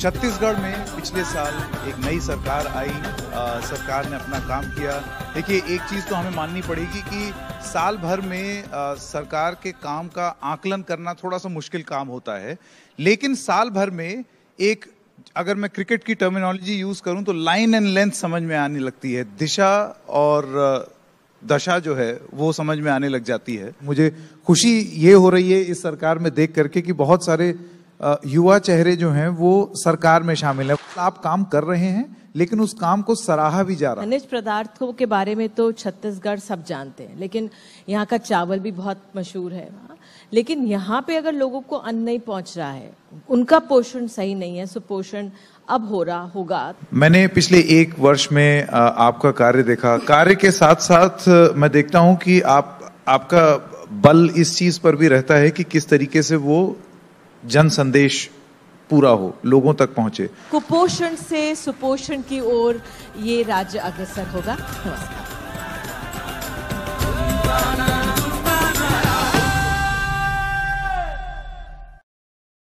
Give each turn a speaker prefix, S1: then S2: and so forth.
S1: छत्तीसगढ़ में पिछले साल एक नई सरकार आई, सरकार ने अपना काम किया। देखिए, एक चीज़ तो हमें माननी पड़ेगी कि साल भर में सरकार के काम का आकलन करना थोड़ा सा मुश्किल काम होता है, लेकिन साल भर में एक, अगर मैं क्रिकेट की टर्मिनोलॉजी यूज़ करूं तो लाइन एंड लेंथ समझ में आने लगती है, दिशा और दशा जो है वो समझ में आने लग जाती है। मुझे खुशी ये हो रही है इस सरकार में देख करके कि बहुत सारे युवा चेहरे जो हैं वो सरकार में शामिल हैं। आप काम कर रहे हैं, लेकिन उस काम को सराहा भी जा रहा है।
S2: खनिज पदार्थों के बारे में तो छत्तीसगढ़ सब जानते हैं, लेकिन यहाँ का चावल भी बहुत मशहूर है। लेकिन यहाँ पे अगर लोगों को अन्न नहीं पहुँच रहा है, उनका पोषण सही नहीं है, सुपोषण अब हो रहा होगा।
S1: मैंने पिछले एक वर्ष में आपका कार्य देखा। कार्य के साथ साथ मैं देखता हूँ कि आपका बल इस चीज पर भी रहता है कि किस तरीके से वो जन संदेश पूरा हो, लोगों तक पहुंचे।
S2: कुपोषण से सुपोषण की ओर ये राज्य अग्रसर होगा। नमस्कार।